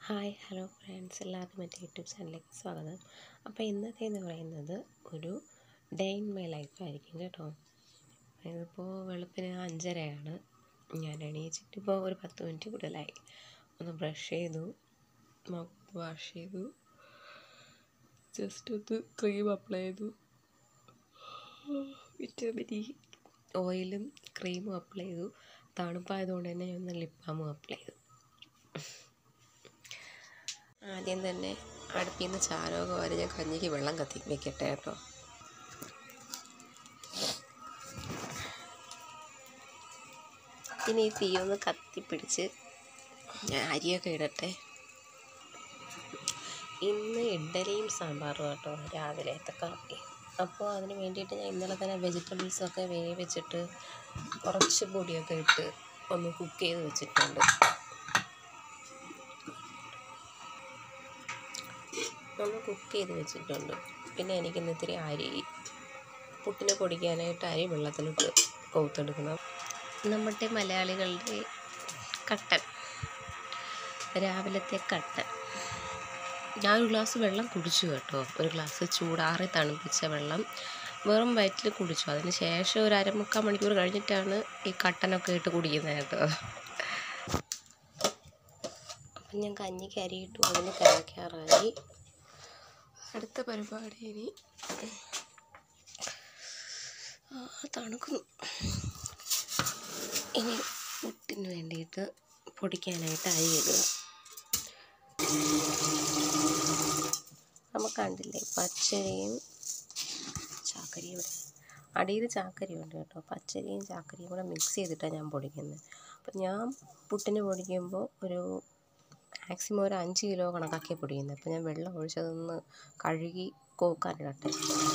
Hi hello friends, എല്ലാവർക്കും എൻ്റെ YouTube ചാനലിലേക്ക് സ്വാഗതം. അപ്പോൾ ഇന്നത്തേന്ന് പറയുന്നത് ഒരു ഡേ ഇൻ മൈ ലൈഫായിരിക്കും കേട്ടോ. ഇതിപ്പോൾ വെളുപ്പിന് 5:30 ഞാൻ എണീച്ചിട്ടിപ്പോൾ ഒരു 10 മിനിറ്റ് കൂടുതലായി. ഒന്ന് ബ്രഷ് ചെയ്തു, മൗത്ത് വാഷ് ചെയ്തു, ജസ്റ്റ് ഒന്ന് ക്രീം അപ്ലൈ ചെയ്തു, വിറ്റാമിൻ ഇ ഓയിലും ക്രീമും അപ്ലൈ ചെയ്തു. തണുപ്പായതുകൊണ്ട് തന്നെ ഞാൻ ഒന്ന് ലിപ് ബാമും അപ്ലൈ ചെയ്തു. ആദ്യം തന്നെ അടുപ്പിൽ നിന്ന് ചാരമൊക്കെ വാരി ഞാൻ കഞ്ഞിക്ക് വെള്ളം വെക്കട്ടെ കേട്ടോ. ഇനി ഈ തീ ഒന്ന് കത്തിപ്പിടിച്ച് ഞാൻ അരിയൊക്കെ ഇടട്ടെ. ഇന്ന് ഇഡ്ഡലിയും സാമ്പാറും കേട്ടോ രാവിലത്തെ കാപ്പി. അപ്പോൾ അതിന് വേണ്ടിയിട്ട് ഞാൻ ഇന്നലെ തന്നെ വെജിറ്റബിൾസൊക്കെ വേവിച്ചിട്ട് കുറച്ച് പൊടിയൊക്കെ ഇട്ട് ഒന്ന് കുക്ക് ചെയ്ത് വെച്ചിട്ടുണ്ട്. ഒന്ന് കുക്ക് ചെയ്ത് വെച്ചിട്ടുണ്ട്. പിന്നെ എനിക്കിന്ന് ഇത്തിരി അരി പുട്ടിന് പൊടിക്കാനായിട്ട് അരി വെള്ളത്തിലിട്ട് കോർത്തെടുക്കണം. നമ്മുടെ മലയാളികളുടെ കട്ടൻ, രാവിലത്തെ കട്ടൻ. ഞാനൊരു ഗ്ലാസ് വെള്ളം കുടിച്ചു കേട്ടോ. ഒരു ഗ്ലാസ് ചൂടാറി തണുപ്പിച്ച വെള്ളം വെറും വയറ്റിൽ കുടിച്ചു. അതിന് ശേഷം ഒരു 3/4 മണിക്കൂർ കഴിഞ്ഞിട്ടാണ് ഈ കട്ടനൊക്കെ ഇട്ട് കുടിക്കുന്നത് കേട്ടോ. അപ്പം ഞാൻ കഞ്ഞിക്ക് അരി ഇട്ടു, അതിന് തിളയ്ക്കാറായി. അടുത്ത പരിപാടി ഇനി തണുക്കുന്നു. ഇനി പുട്ടിന് വേണ്ടിയിട്ട് പൊടിക്കാനായിട്ട് അരി ഇടുക. നമുക്ക് കണ്ടില്ലേ, പച്ചരിയും ചാക്കരിയും ഇവിടെ അടിയിൽ ചാക്കരിയുണ്ട് കേട്ടോ. പച്ചരിയും ചാക്കരിയും കൂടെ മിക്സ് ചെയ്തിട്ടാണ് ഞാൻ പൊടിക്കുന്നത്. അപ്പം ഞാൻ പുട്ടിന് പൊടിക്കുമ്പോൾ ഒരു മാക്സിമം ഒരു 5 കിലോ കണക്കാക്കി പൊടിക്കുന്നത്. അപ്പോൾ ഞാൻ വെള്ളം ഒഴിച്ചതൊന്ന് കഴുകി കോക്കാനിടട്ടെ.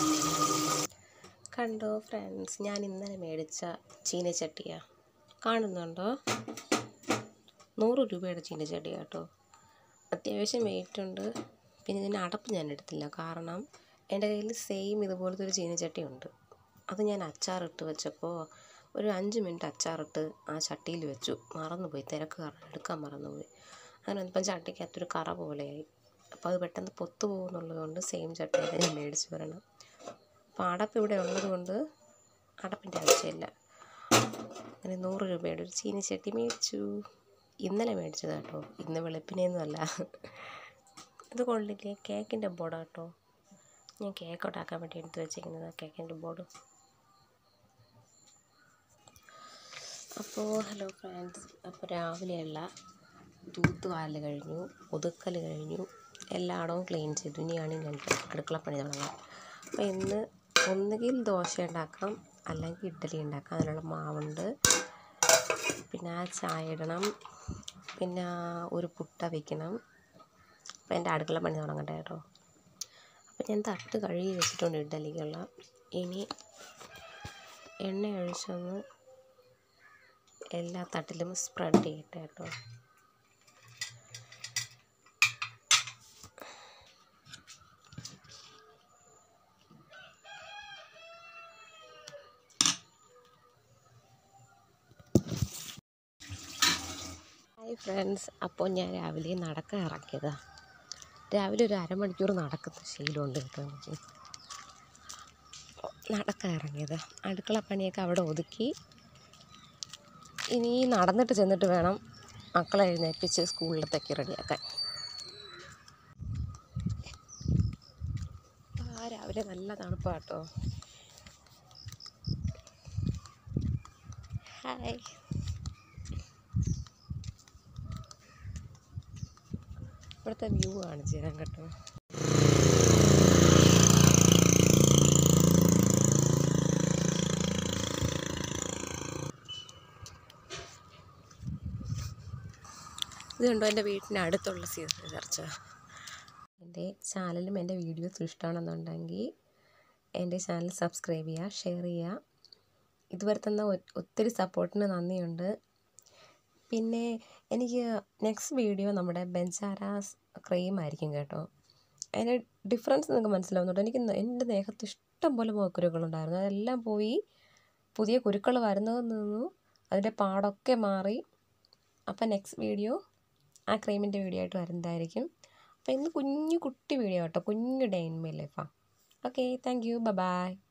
കണ്ടോ ഫ്രണ്ട്സ്, ഞാൻ ഇന്നലെ മേടിച്ച ചീനച്ചട്ടിയാണ്, കാണുന്നുണ്ടോ? 100 രൂപയുടെ ചീനച്ചട്ടി കേട്ടോ. അത്യാവശ്യം വെയിറ്റ് ഉണ്ട്. പിന്നെ ഇതിൻ്റെ അടപ്പ് ഞാൻ എടുത്തില്ല, കാരണം എൻ്റെ കയ്യിൽ സെയിം ഇതുപോലത്തെ ഒരു ചീനച്ചട്ടി ഉണ്ട്. അത് ഞാൻ അച്ചാറിട്ട് വെച്ചപ്പോൾ ഒരു 5 മിനിറ്റ് അച്ചാറിട്ട് ആ ചട്ടിയിൽ വെച്ചു. മറന്നുപോയി, തിരക്ക് കാരണം എടുക്കാൻ മറന്നുപോയി. അങ്ങനെ ഇപ്പം ചട്ടിക്കകത്തൊരു കറ പോലെയായി. അപ്പോൾ അത് പെട്ടെന്ന് പൊത്തു പോകുന്നുള്ളത് കൊണ്ട് സെയിം ചട്ടി ഞാൻ മേടിച്ച് വരണം. അപ്പോൾ അടപ്പ് ഇവിടെ ഉള്ളത് കൊണ്ട് അടപ്പിൻ്റെ ആവശ്യമില്ല. അങ്ങനെ 100 രൂപയുടെ ഒരു ചീനച്ചട്ടി മേടിച്ചു. ഇന്നലെ മേടിച്ചത് കേട്ടോ, ഇന്ന് വെളുപ്പിനെയൊന്നുമല്ല. ഇത് കൊള്ളില്ലേ, കേക്കിൻ്റെ ബോർഡ് കേട്ടോ. ഞാൻ കേക്ക് ഉണ്ടാക്കാൻ വേണ്ടി എടുത്ത് വെച്ചിരിക്കുന്നത് കേക്കിൻ്റെ ബോർഡ്. അപ്പോൾ ഹലോ ഫ്രണ്ട്സ്, അപ്പോൾ രാവിലെയുള്ള തൂത്തുവാരൽ കഴിഞ്ഞു, ഒതുക്കൽ കഴിഞ്ഞു, എല്ലായിടവും ക്ലീൻ ചെയ്തു. ഇനിയാണ് ഞങ്ങൾക്ക് അടുക്കളപ്പണി തുടങ്ങാം. അപ്പോൾ ഇന്ന് ഒന്നുകിൽ ദോശ ഉണ്ടാക്കാം, അല്ലെങ്കിൽ ഇഡ്ഡലി ഉണ്ടാക്കാം. അതിനുള്ള മാവുണ്ട്. പിന്നെ ചായ ഇടണം, പിന്നെ ഒരു പുട്ട വയ്ക്കണം. അപ്പോൾ എൻ്റെ അടുക്കളപ്പണി തുടങ്ങട്ടെ കേട്ടോ. അപ്പോൾ ഞാൻ തട്ട് കഴുകി വെച്ചിട്ടുണ്ട് ഇഡ്ഡലിക്കുള്ള. ഇനി എണ്ണ ഒഴിച്ചൊന്ന് എല്ലാ തട്ടിലും സ്പ്രെഡ് ചെയ്യട്ടെ കേട്ടോ. ഹായ് ഫ്രണ്ട്സ്, അപ്പോൾ ഞാൻ രാവിലെ നടക്കാൻ ഇറങ്ങിയതാണ്. രാവിലെ ഒരു 1/2 മണിക്കൂർ നടക്കുന്ന ശീലമുണ്ട് കേട്ടോ എനിക്ക്. നടക്കാൻ ഇറങ്ങിയതാണ്. അടുക്കള പണിയൊക്കെ അവിടെ ഒതുക്കി ഇനി നടന്നിട്ട് ചെന്നിട്ട് വേണം മക്കളെ എഴുന്നേൽപ്പിച്ച് സ്കൂളിലത്തേക്ക് റെഡിയാക്കാൻ. രാവിലെ നല്ല തണുപ്പാണ് കേട്ടോ. ഹായ്, ഇവിടുത്തെ വ്യൂ കാണിച്ചു തരാം കേട്ടോ. ഇത് കണ്ടോ, എൻ്റെ വീട്ടിൻ്റെ അടുത്തുള്ള സീസൺ ചർച്ച. എൻ്റെ ചാനലും എൻ്റെ വീഡിയോസും ഇഷ്ടമാണെന്നുണ്ടെങ്കിൽ എൻ്റെ ചാനൽ സബ്സ്ക്രൈബ് ചെയ്യുക, ഷെയർ ചെയ്യുക. ഇതുവരെ തന്ന ഒത്തിരി സപ്പോർട്ടിന് നന്ദിയുണ്ട്. പിന്നെ എനിക്ക് നെക്സ്റ്റ് വീഡിയോ നമ്മുടെ ബെഞ്ചാരാസ് ക്രീം ആയിരിക്കും കേട്ടോ. അതിൻ്റെ ഡിഫറൻസ് നിങ്ങൾക്ക് മനസ്സിലാവുന്നുണ്ടോ? എൻ്റെ ദേഹത്ത് ഇഷ്ടം പോലെ മുഖക്കുരുക്കളുണ്ടായിരുന്നു, അതെല്ലാം പോയി. പുതിയ കുരുക്കൾ വരുന്നതെന്ന് നിന്നു, അതിൻ്റെ പാടൊക്കെ മാറി. അപ്പം നെക്സ്റ്റ് വീഡിയോ ആ ക്രീമിൻ്റെ വീഡിയോ ആയിട്ട് വരുന്നതായിരിക്കും. അപ്പോൾ ഇന്ന് കുഞ്ഞു കുട്ടി വീഡിയോ കേട്ടോ, കുഞ്ഞു ഡേ ഇൻ മൈ ലൈഫാണ്. Okay, thank you, by.